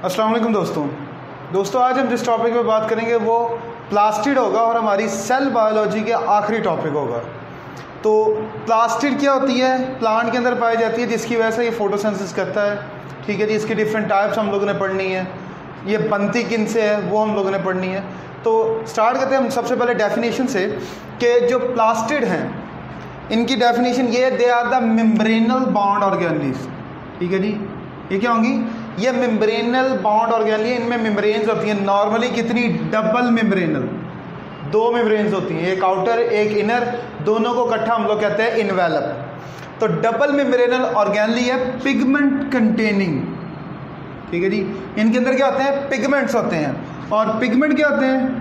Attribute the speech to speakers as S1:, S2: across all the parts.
S1: अस्सलाम वालेकुम दोस्तों आज हम जिस टॉपिक पे बात करेंगे वो प्लास्टिड होगा और हमारी सेल बायोलॉजी के आखिरी टॉपिक होगा। तो प्लास्टिड क्या होती है? प्लांट के अंदर पाई जाती है जिसकी वजह से ये फोटोसिंथेसिस करता है। ठीक है जी, इसकी डिफरेंट टाइप्स हम लोगों ने पढ़नी है, ये बनती किन से है वो हम लोगों ने पढ़नी है। तो स्टार्ट करते हैं हम सबसे पहले डेफिनेशन से कि जो प्लास्टिड हैं इनकी डेफिनेशन ये है, they are the membranal bound organelles. ठीक है जी, ये क्या होंगी? ये मेम्ब्रेनल बॉन्ड ऑर्गेनेल, इनमें मेम्ब्रेन्स होती हैं। नॉर्मली कितनी? डबल मेम्ब्रेनल, 2 मेम्ब्रेन्स होती हैं, एक आउटर एक इनर, दोनों को इकट्ठा हम लोग कहते हैं इनवेलप। तो डबल मेम्ब्रेनल ऑर्गेनेल है पिगमेंट कंटेनिंग। ठीक है जी, इनके अंदर क्या होते हैं? पिगमेंट्स होते हैं। और पिगमेंट क्या होते हैं?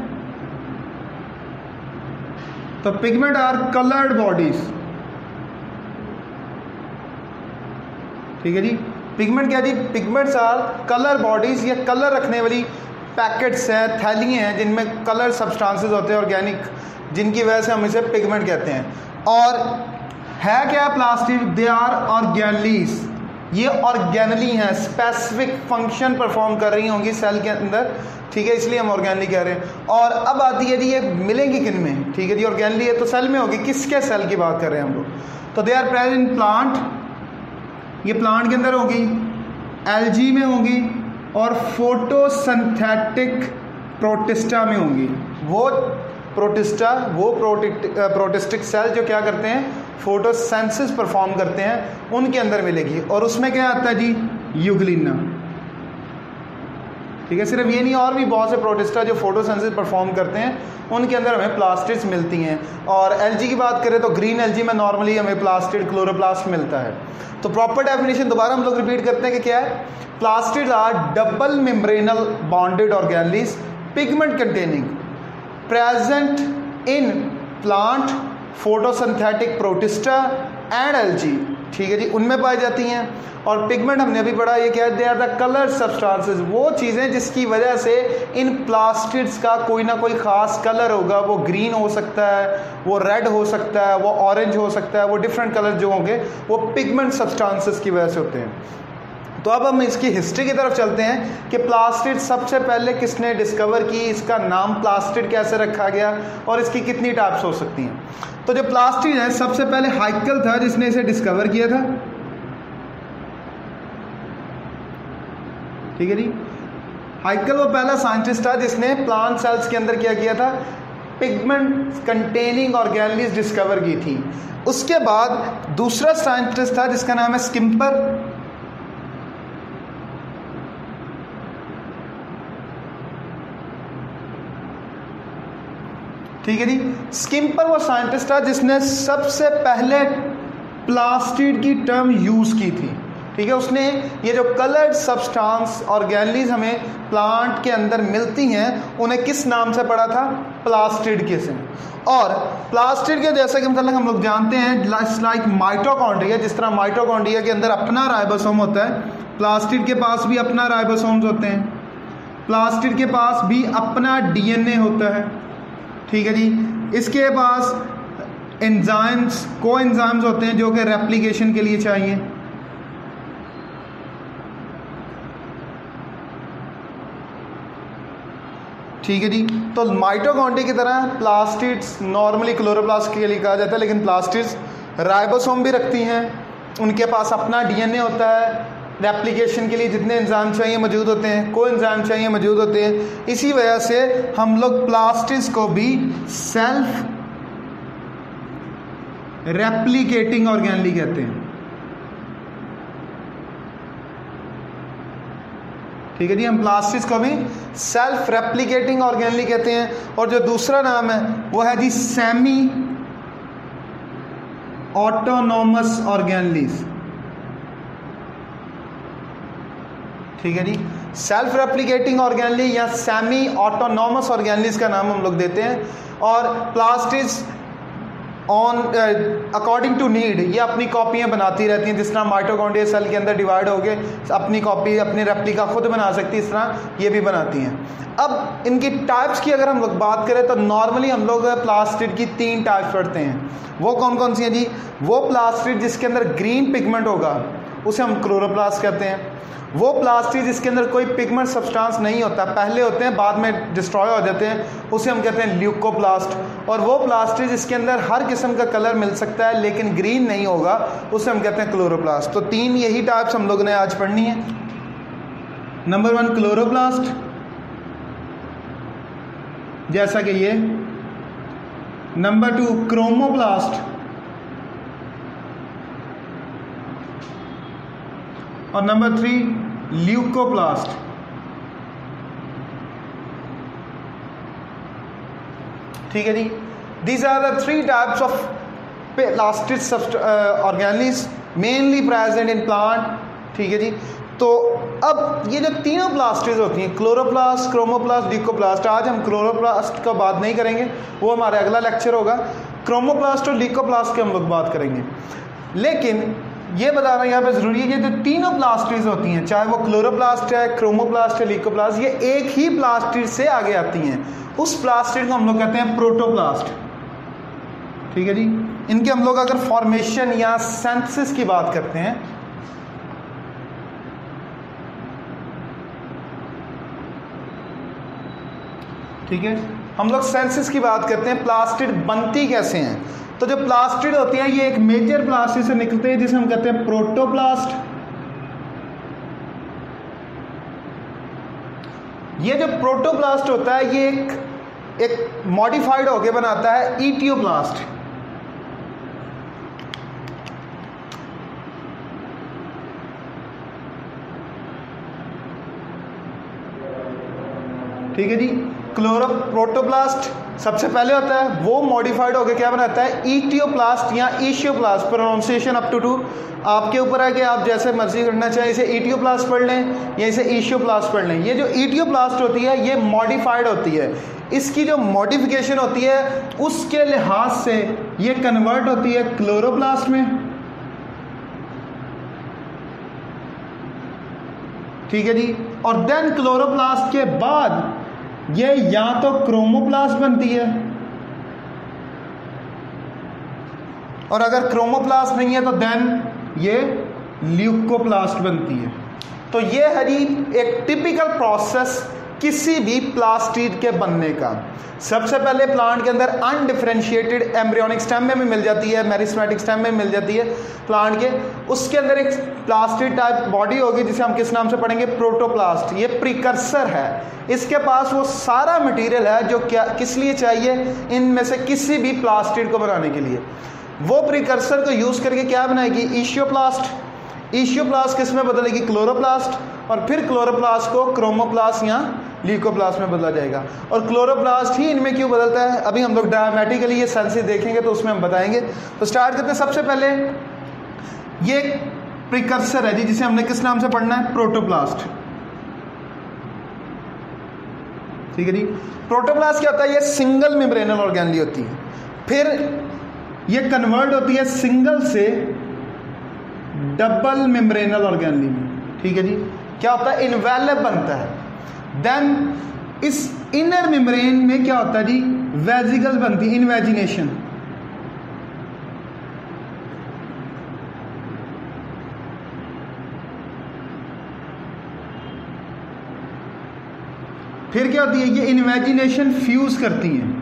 S1: तो पिगमेंट आर कलर्ड बॉडीज। ठीक है जी, पिगमेंट क्या जी? पिगमेंट्स आर कलर बॉडीज, ये कलर रखने वाली पैकेट्स हैं, थैलियाँ हैं जिनमें कलर सब्सटेंसेस होते हैं ऑर्गेनिक, जिनकी वजह से हम इसे पिगमेंट कहते हैं। और है क्या प्लास्टिड? दे आर ऑर्गेनेल्स, ये ऑर्गेनली हैं, स्पेसिफिक फंक्शन परफॉर्म कर रही होंगी सेल के अंदर। ठीक है, इसलिए हम ऑर्गेनली कह रहे हैं। और अब आती है जी, ये मिलेंगी किन में? ठीक है जी, ऑर्गेनली है तो सेल में होगी। किसके सेल की बात कर रहे हैं हम लोग? तो they are present in plant, ये प्लांट के अंदर होगी, एल्गी में होगी और फोटोसिंथेटिक प्रोटिस्टा में होंगी। वो प्रोटिस्टा, वो प्रोटिस्टिक सेल जो क्या करते हैं? फोटोसिंथेसिस परफॉर्म करते हैं, उनके अंदर मिलेगी। और उसमें क्या आता है जी? यूग्लिना। ठीक है, सिर्फ ये नहीं, और भी बहुत से प्रोटिस्टा जो फोटोसिंथेसिस परफॉर्म करते हैं उनके अंदर हमें प्लास्टिड्स मिलती हैं। और एल्गी की बात करें तो ग्रीन एल्गी में नॉर्मली हमें प्लास्टिड, क्लोरोप्लास्ट मिलता है। तो प्रॉपर डेफिनेशन दोबारा हम लोग रिपीट करते हैं कि क्या है? Plastids are double membranal bonded organelles pigment containing present in plant, photosynthetic protista and algae. ठीक है जी, उनमें पाई जाती हैं। और पिगमेंट हमने अभी पढ़ा, ये क्या है? They are the colour substances, वो चीज़ें जिसकी वजह से इन प्लास्टिड्स का कोई ना कोई ख़ास कलर होगा। वो ग्रीन हो सकता है, वो रेड हो सकता है, वो ऑरेंज हो सकता है, वो डिफरेंट कलर जो होंगे वो पिगमेंट सब्सटेंसेस की वजह से होते हैं। तो अब हम इसकी हिस्ट्री की तरफ चलते हैं कि प्लास्टिड सबसे पहले किसने डिस्कवर की, इसका नाम प्लास्टिड कैसे रखा गया और इसकी कितनी टाइप्स हो सकती हैं। तो जो प्लास्टिड है, सबसे पहले हाइकल था जिसने इसे डिस्कवर किया था। ठीक है जी, हाइकल वो पहला साइंटिस्ट था जिसने प्लांट सेल्स के अंदर क्या किया था? पिगमेंट कंटेनिंग ऑर्गेनेल्स डिस्कवर की थी। उसके बाद दूसरा साइंटिस्ट था जिसका नाम है स्किम्पर। ठीक है जी, स्किम्पर वो साइंटिस्ट था जिसने सबसे पहले प्लास्टिड की टर्म यूज की थी। ठीक है, उसने ये जो कलर्ड सब्सटेंस ऑर्गेनेल्स हमें प्लांट के अंदर मिलती हैं उन्हें किस नाम से पढ़ा था? प्लास्टिड के से। और प्लास्टिड के जैसा कि मतलब हम लोग जानते हैं लाइक माइटोकॉन्ड्रिया, जिस तरह माइटोकॉन्ड्रिया के अंदर अपना राइबोसोम होता है, प्लास्टिड के पास भी अपना राइबोसोम्स होते हैं। प्लास्टिड के पास भी अपना डीएनए होता है। ठीक है जी, इसके पास एंजाइम्स, कोएंजाइम्स होते हैं जो कि रेप्लिकेशन के लिए चाहिए। ठीक है जी, तो माइटोकॉन्ड्रिया की तरह प्लास्टिड्स नॉर्मली क्लोरोप्लास्ट के लिए कहा जाता है, लेकिन प्लास्टिड्स राइबोसोम भी रखती हैं, उनके पास अपना डीएनए होता है, रेप्लिकेशन के लिए जितने एंजाइम चाहिए मौजूद होते हैं, कोएंजाइम चाहिए मौजूद होते हैं। इसी वजह से हम लोग प्लास्टिड्स को भी सेल्फ रेप्लिकेटिंग ऑर्गेनेल कहते हैं। ठीक है जी, हम प्लास्टिड्स को भी सेल्फ रेप्लिकेटिंग ऑर्गेनेल कहते हैं। और जो दूसरा नाम है वो है जी सेमी ऑटोनोमस ऑर्गेनेल्स। ठीक है जी, सेल्फ रेप्लिकेटिंग ऑर्गेनेल या सेमी ऑटोनोमस ऑर्गेनेल्स का नाम हम लोग देते हैं। और plastids on according to need ये अपनी कॉपियाँ बनाती रहती हैं। जिस तरह माइटोकॉन्ड्रिया सेल के अंदर डिवाइड हो गए अपनी कॉपी, अपनी रेप्लिका खुद बना सकती है, इस तरह ये भी बनाती हैं। अब इनकी टाइप्स की अगर हम लोग बात करें तो नॉर्मली हम लोग प्लास्टिड की 3 टाइप्स पढ़ते हैं। वो कौन कौन सी हैं जी? वो प्लास्टिड जिसके अंदर ग्रीन पिगमेंट होगा उसे हम क्लोरोप्लास्ट कहते हैं। वो प्लास्टिड जिसके अंदर कोई पिगमेंट सब्सटेंस नहीं होता, पहले होते हैं बाद में डिस्ट्रॉय हो जाते हैं, उसे हम कहते हैं ल्यूकोप्लास्ट। और वो प्लास्टिड जिसके अंदर हर किस्म का कलर मिल सकता है लेकिन ग्रीन नहीं होगा, उसे हम कहते हैं क्लोरोप्लास्ट। तो 3 यही टाइप्स हम लोगों ने आज पढ़नी है। नंबर 1 क्लोरोप्लास्ट, जैसा कि ये। नंबर 2 क्रोमोप्लास्ट, और नंबर 3 ल्यूकोप्लास्ट। ठीक है जी, these are the 3 types of plastid organelles mainly present in plant. ठीक है जी, तो अब ये जो तीनों प्लास्टिड्स होती हैं, क्लोरोप्लास्ट, क्रोमोप्लास्ट, ल्यूकोप्लास्ट, आज हम क्लोरोप्लास्ट का बात नहीं करेंगे, वो हमारा अगला लेक्चर होगा। क्रोमोप्लास्ट और ल्यूकोप्लास्ट की हम लोग बात करेंगे। लेकिन ये बताना यहाँ पे ज़रूरी है कि जो तीनों प्लास्टिड्स होती हैं, चाहे वो क्लोरोप्लास्ट है, क्रोमोप्लास्ट है, ल्यूकोप्लास्ट, ये एक ही प्लास्टिड से आगे आती हैं। उस प्लास्टिड को हम लोग कहते हैं प्रोटोप्लास्ट। ठीक है जी, इनके हम लोग अगर फॉर्मेशन या सिंथेसिस की बात करते हैं, ठीक है, हम लोग सिंथेसिस की बात करते हैं, प्लास्टिड बनती कैसे हैं। तो जो प्लास्टिड होती हैं ये एक मेजर प्लास्टिड से निकलते हैं जिसे हम कहते हैं प्रोटोप्लास्ट। ये जो प्रोटोप्लास्ट होता है ये एक मॉडिफाइड होके बनाता है इटियोप्लास्ट। ठीक है जी, प्रोटोप्लास्ट सबसे पहले होता है, वो मॉडिफाइड होकर क्या बनाता है इटियोप्लास्ट या इशियोप्लास्ट। प्रोनाउंसिएशन अप टू आपके ऊपर है कि आप जैसे मर्जी करना चाहें, इसे इटियोप्लास्ट पढ़ लें या इसे इशियोप्लास्ट पढ़ लें। ये जो इटियोप्लास्ट होती है ये मॉडिफाइड होती है, इसकी जो मॉडिफिकेशन होती है उसके लिहाज से ये कन्वर्ट होती है क्लोरोप्लास्ट में। ठीक है जी, और देन क्लोरोप्लास्ट के बाद ये या तो क्रोमोप्लास्ट बनती है, और अगर क्रोमोप्लास्ट नहीं है तो देन ये ल्यूकोप्लास्ट बनती है। तो ये है जी एक टिपिकल प्रोसेस किसी भी प्लास्टिड के बनने का। सबसे पहले प्लांट के अंदर अनडिफरेंशिएटेड एम्ब्रियोनिक स्टेम में भी मिल जाती है, मेरिस्टेमेटिक स्टेम में मिल जाती है प्लांट के, उसके अंदर एक प्लास्टिड टाइप बॉडी होगी जिसे हम किस नाम से पढ़ेंगे प्रोटोप्लास्ट। ये प्रिकर्सर है, इसके पास वो सारा मटेरियल है जो क्या किस लिए चाहिए, इनमें से किसी भी प्लास्टिड को बनाने के लिए। वो प्रिकर्सर को यूज करके क्या बनाएगी इशियोप्लास्ट। इशियोप्लास्ट किस में बदलेगी क्लोरोप्लास्ट, और फिर क्लोरोप्लास्ट को क्रोमोप्लास्ट या ल्यूकोप्लास्ट में बदला जाएगा। और क्लोरोप्लास्ट ही इनमें क्यों बदलता है अभी हम लोग ड्रामेटिकली ये सेंसेस देखेंगे तो उसमें हम बताएंगे। तो स्टार्ट करते हैं। सबसे पहले ये एक प्रिकर्सर है जी जिसे हमने किस नाम से पढ़ना है प्रोटोप्लास्ट। ठीक है जी, प्रोटोप्लास्ट क्या होता है, ये सिंगल मेम्ब्रेनल ऑर्गेनेल होती है, फिर ये कन्वर्ट होती है सिंगल से डबल मेम्ब्रेनल ऑर्गेनेल में। ठीक है जी, क्या होता है इनवेलप बनता है। देन इस इनर मेम्ब्रेन में क्या होता है जी वेजिकल बनती है, इनवेजिनेशन। फिर क्या होती है ये इनवेजिनेशन फ्यूज करती है।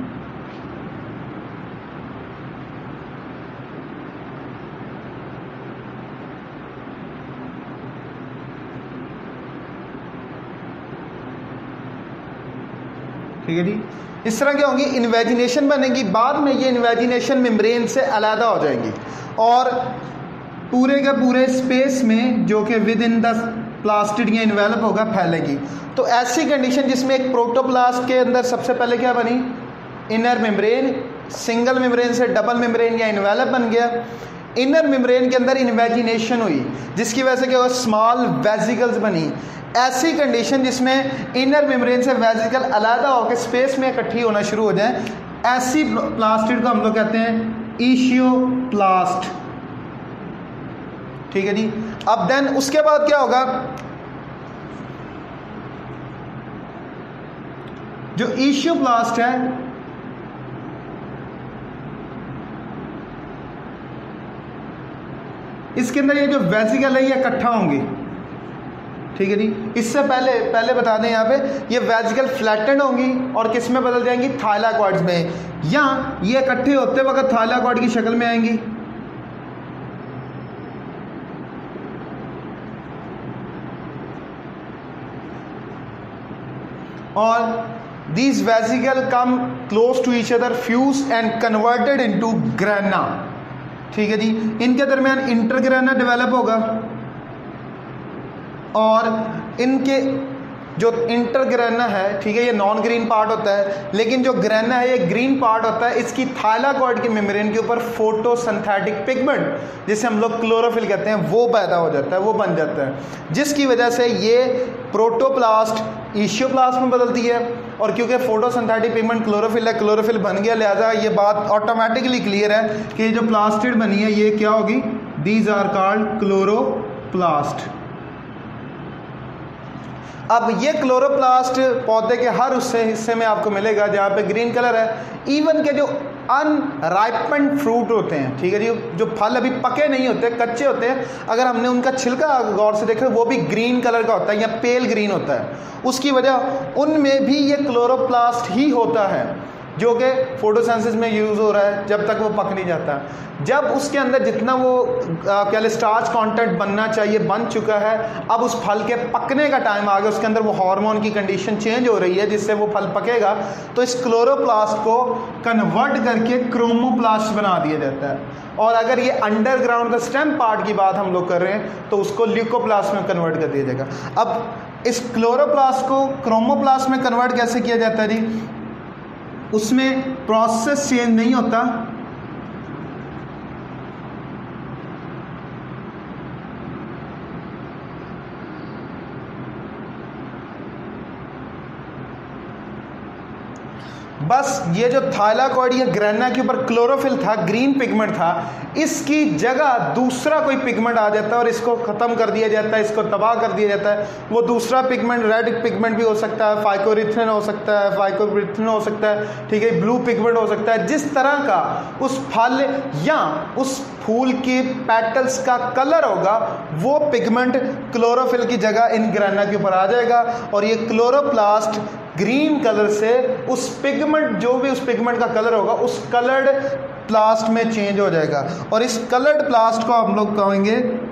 S1: ठीक है जी, इस तरह क्या होंगी इन्वेजिनेशन बनेगी, बाद में ये इन्वेजिनेशन मेम्ब्रेन से अलग हो जाएंगी और पूरे के पूरे स्पेस में जो कि विद इन द प्लास्टिड या इन्वेलप होगा फैलेगी। तो ऐसी कंडीशन जिसमें एक प्रोटोप्लास्ट के अंदर सबसे पहले क्या बनी इनर मेम्ब्रेन, सिंगल मेम्ब्रेन से डबल मेम्ब्रेन या इन्वेलप बन गया। इनर मेम्ब्रेन के अंदर इन्वेजिनेशन हुई जिसकी वजह से क्या हुआ स्मॉल वेजिकल्स बनी। ऐसी कंडीशन जिसमें इनर मेम्ब्रेन से वेजिकल अलग होकर स्पेस में इकट्ठी होना शुरू हो जाए, ऐसी प्लास्टिड को हम लोग कहते हैं इशियोप्लास्ट। ठीक है जी, अब देन उसके बाद क्या होगा, जो इशियोप्लास्ट है इसके अंदर ये जो वेजिकल है ये इकट्ठा होंगे। ठीक है जी। इससे पहले बता दें यहाँ पे ये वेजिकल फ्लैटेंड होंगी और किस में बदल जाएंगी, थाइलाकॉइड्स में, या ये इकट्ठे होते वक्त थाइलाकॉइड की शक्ल में आएंगी। और these vesicle come close to each other, fused and converted into grana, ठीक है जी। इनके दरमियान इंटरग्रेना डेवलप होगा और इनके जो इंटरग्रेना है, ठीक है, ये नॉन ग्रीन पार्ट होता है, लेकिन जो ग्रेना है ये ग्रीन पार्ट होता है। इसकी थाइलाकॉइड की मेम्ब्रेन के ऊपर फोटोसिंथेटिक पिगमेंट, जिसे हम लोग क्लोरोफिल कहते हैं, वो पैदा हो जाता है, वो बन जाता है, जिसकी वजह से ये प्रोटोप्लास्ट इशियोप्लास्ट में बदलती है। और क्योंकि फोटोसिंथेटिक पिगमेंट क्लोरोफिल है, क्लोरोफिल बन गया, लिहाजा ये बात ऑटोमेटिकली क्लियर है कि ये जो प्लास्टिड बनी है ये क्या होगी, दीज आर कॉल्ड क्लोरोप्लास्ट। अब ये क्लोरोप्लास्ट पौधे के हर उससे हिस्से में आपको मिलेगा जहाँ पे ग्रीन कलर है। इवन के जो अनराइपेंड फ्रूट होते हैं, ठीक है जी, जो फल अभी पके नहीं होते, कच्चे होते हैं, अगर हमने उनका छिलका गौर से देखा वो भी ग्रीन कलर का होता है या पेल ग्रीन होता है। उसकी वजह उनमें भी ये क्लोरोप्लास्ट ही होता है जो कि फोटोसिंथेसिस में यूज़ हो रहा है जब तक वो पक नहीं जाता। जब उसके अंदर जितना वो क्या स्टार्च कंटेंट बनना चाहिए बन चुका है, अब उस फल के पकने का टाइम आ गया, उसके अंदर वो हार्मोन की कंडीशन चेंज हो रही है जिससे वो फल पकेगा, तो इस क्लोरोप्लास्ट को कन्वर्ट करके क्रोमोप्लास्ट बना दिया जाता है। और अगर ये अंडरग्राउंड का स्टेम पार्ट की बात हम लोग कर रहे हैं तो उसको ल्यूकोप्लास्ट में कन्वर्ट कर दिया जाएगा। अब इस क्लोरोप्लास्ट को क्रोमोप्लास्ट में कन्वर्ट कैसे किया जाता है जी, उसमें प्रोसेस चेंज नहीं होता, बस ये जो थाइलाकॉइड या ग्रेना के ऊपर क्लोरोफिल था, ग्रीन पिगमेंट था, इसकी जगह दूसरा कोई पिगमेंट आ जाता है और इसको ख़त्म कर दिया जाता है, इसको तबाह कर दिया जाता है। वो दूसरा पिगमेंट रेड पिगमेंट भी हो सकता है, फाइकोरिथिन हो सकता है, फाइकोरिथिन हो सकता है, ठीक है, ब्लू पिगमेंट हो सकता है। जिस तरह का उस फल या उस फूल के पेटल्स का कलर होगा वो पिगमेंट क्लोरोफिल की जगह इन ग्रेना के ऊपर आ जाएगा और ये क्लोरोप्लास्ट ग्रीन कलर से उस पिगमेंट, जो भी उस पिगमेंट का कलर होगा, उस कलर्ड प्लास्ट में चेंज हो जाएगा और इस कलर्ड प्लास्ट को हम लोग कहेंगे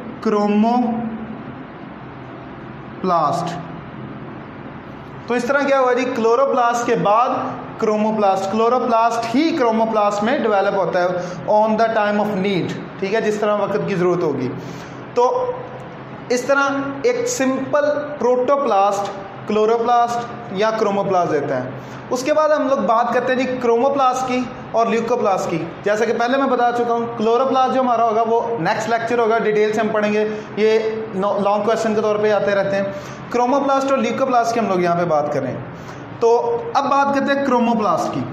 S1: क्रोमोप्लास्ट। तो इस तरह क्या हुआ जी, क्लोरोप्लास्ट के बाद क्रोमोप्लास्ट, क्लोरोप्लास्ट ही क्रोमोप्लास्ट में डेवलप होता है on the time of need, ठीक है, जिस तरह वक्त की ज़रूरत होगी। तो इस तरह एक सिंपल प्रोटोप्लास्ट क्लोरोप्लास्ट या क्रोमोप्लास्ट देता है। उसके बाद हम लोग बात करते हैं जी क्रोमोप्लास्ट की और ल्यूकोप्लास्ट की। जैसा कि पहले मैं बता चुका हूँ, क्लोरोप्लास्ट जो हमारा होगा वो नेक्स्ट लेक्चर होगा, डिटेल से हम पढ़ेंगे, ये लॉन्ग क्वेश्चन के तौर पे आते रहते हैं। क्रोमोप्लास्ट और ल्यूकोप्लास्ट की हम लोग यहाँ पे बात कर रहे हैं। तो अब बात करते हैं क्रोमोप्लास्ट की।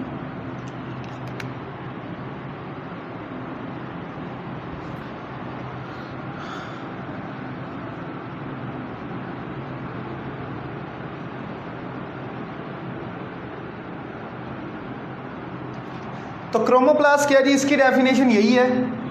S1: तो क्रोमोप्लास्ट क्या है जी, इसकी डेफिनेशन यही है,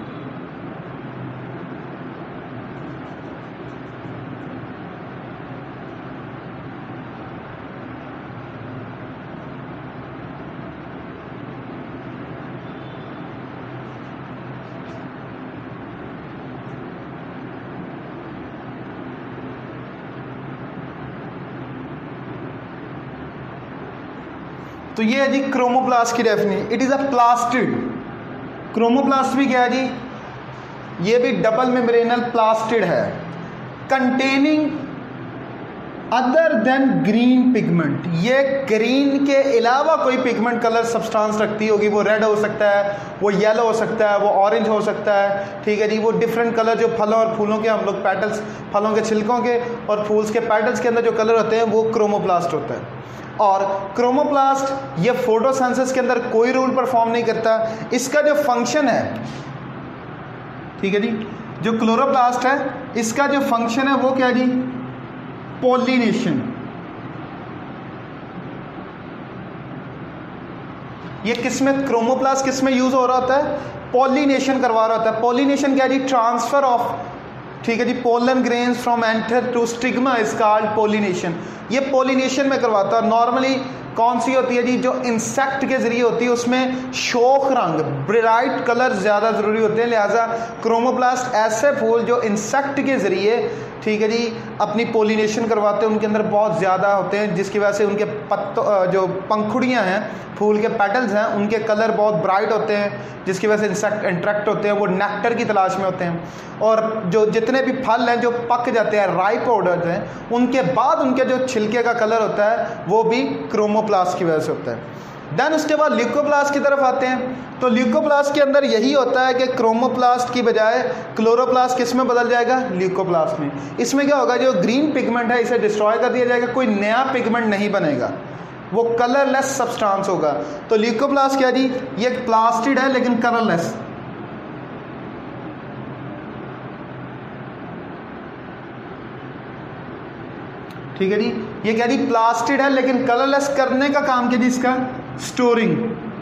S1: तो ये है जी क्रोमोप्लास्ट की definition. It is a plastid. Chromoplast भी क्या है जी, ये भी डबल मेम्ब्रेनल प्लास्टिड है, containing other than green pigment. ये ग्रीन के अलावा कोई पिगमेंट कलर सब्सटेंस रखती होगी, वो रेड हो सकता है, वो येलो हो सकता है, वो ऑरेंज हो सकता है, ठीक है जी। वो डिफरेंट कलर जो फलों और फूलों के हम लोग पेटल्स, फलों के छिलकों के और फूल्स के पेटल्स के अंदर जो कलर होते हैं वो क्रोमोप्लास्ट होता है। और क्रोमोप्लास्ट ये फोटोसिंथेसिस के अंदर कोई रोल परफॉर्म नहीं करता। इसका जो फंक्शन है, ठीक है जी, जो क्लोरोप्लास्ट है इसका जो फंक्शन है वो क्या है जी, पॉलिनेशन। ये किसमें, क्रोमोप्लास्ट किसमें यूज हो रहा होता है, पॉलिनेशन करवा रहा होता है। पॉलिनेशन क्या है जी, ट्रांसफर ऑफ ठीक है जी। Pollen grains from anther to stigma is called pollination. ये पोलिनेशन में करवाता है। नॉर्मली कौन सी होती है जी, जो इंसेक्ट के जरिए होती है, उसमें शोख रंग ब्राइट कलर ज़्यादा ज़रूरी होते हैं। लिहाजा क्रोमोप्लास्ट ऐसे फूल जो इंसेक्ट के ज़रिए, ठीक है जी, अपनी पोलिनेशन करवाते हैं, उनके अंदर बहुत ज़्यादा होते हैं, जिसकी वजह से उनके पत्तों, जो पंखुड़ियाँ हैं, फूल के पेटल्स हैं, उनके कलर बहुत ब्राइट होते हैं, जिसकी वजह से इंसेक्ट इंट्रैक्ट होते हैं, वो नेक्टर की तलाश में होते हैं। और जो जितने भी फल हैं जो पक जाते हैं, राइप ऑर्डर हैं, उनके बाद उनके जो छिलके का कलर होता है वो भी क्रोमोप्लास्ट की वजह से होता है। देन उसके बाद ल्यूकोप्लास्ट की तरफ आते हैं। तो ल्यूकोप्लास्ट के अंदर यही होता है कि क्रोमोप्लास्ट की बजाय क्लोरोप्लास्ट किस में बदल जाएगा, ल्यूकोप्लास्ट में। इसमें क्या होगा, जो ग्रीन पिगमेंट है इसे डिस्ट्रॉय कर दिया जाएगा, कोई नया पिगमेंट नहीं बनेगा, वो कलरलेस सब्सटेंस होगा। तो ल्यूकोप्लास्ट क्या जी, ये प्लास्टिड है लेकिन कलरलेस। ठीक है जी, ये क्या जी, प्लास्टिड है लेकिन कलरलेस। करने का काम क्या जी इसका, स्टोरिंग।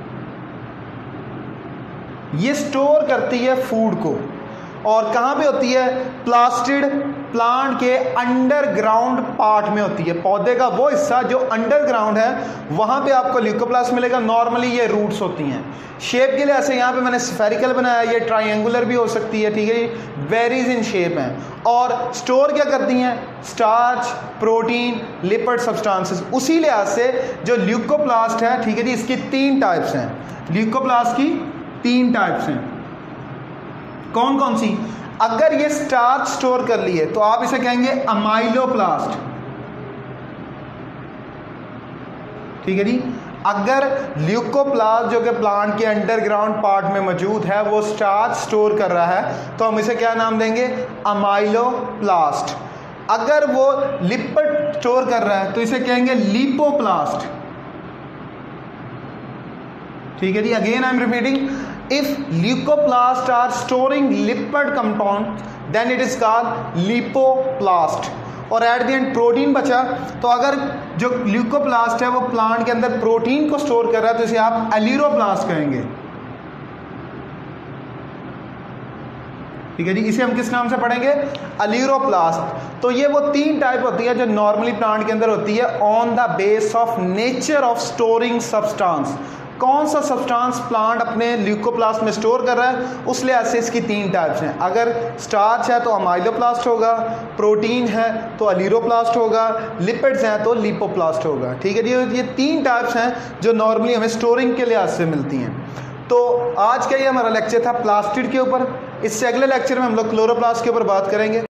S1: ये स्टोर करती है फूड को। और कहाँ पे होती है, प्लास्टिड प्लांट के अंडरग्राउंड पार्ट में होती है। पौधे का वो हिस्सा जो अंडरग्राउंड है, वहाँ पे आपको ल्यूकोप्लास्ट मिलेगा। नॉर्मली ये रूट्स होती हैं। शेप के लिए ऐसे यहाँ पे मैंने स्फेरिकल बनाया, ये ट्रायंगुलर भी हो सकती है, ठीक है जी, वेरीज इन शेप हैं। और स्टोर क्या करती हैं, स्टार्च, प्रोटीन, लिपिड सब्सटेंसेस। उसी लिहाज से जो ल्यूकोप्लास्ट है, ठीक है जी, इसकी 3 टाइप्स हैं। ल्यूकोप्लास्ट की 3 टाइप्स हैं। कौन कौन सी, अगर ये स्टार्च स्टोर कर लिए तो आप इसे कहेंगे अमाइलोप्लास्ट। ठीक है जी। अगर ल्यूकोप्लास्ट जो कि प्लांट के अंडरग्राउंड पार्ट में मौजूद है वो स्टार्च स्टोर कर रहा है तो हम इसे क्या नाम देंगे, अमाइलोप्लास्ट। अगर वो लिपिड स्टोर कर रहा है तो इसे कहेंगे लिपोप्लास्ट। ठीक है जी। Again I am repeating, if leucoplasts are storing lipid compounds then it is called lipoplast। और एट द एंड प्रोटीन बचा, तो अगर जो ल्यूकोप्लास्ट है वो प्लांट के अंदर प्रोटीन को स्टोर कर रहा है तो इसे आप एलिरोप्लास्ट कहेंगे। ठीक है जी। इसे हम किस नाम से पढ़ेंगे, एलिरोप्लास्ट। तो ये वो 3 टाइप होती है जो नॉर्मली प्लांट के अंदर होती है on the base of nature of storing substance. कौन सा सब्सटेंस प्लांट अपने ल्यूकोप्लास्ट में स्टोर कर रहा है, उस लिहाज से इसकी 3 टाइप्स हैं। अगर स्टार्च है तो अमाइलोप्लास्ट होगा, प्रोटीन है तो एलिरोप्लास्ट होगा, लिपिड्स हैं तो लिपोप्लास्ट होगा। ठीक है जी। ये 3 टाइप्स हैं जो नॉर्मली हमें स्टोरिंग के लिहाज से मिलती हैं। तो आज का ये हमारा लेक्चर था प्लास्टिड के ऊपर। इससे अगले लेक्चर में हम लोग क्लोरोप्लास्ट के ऊपर बात करेंगे।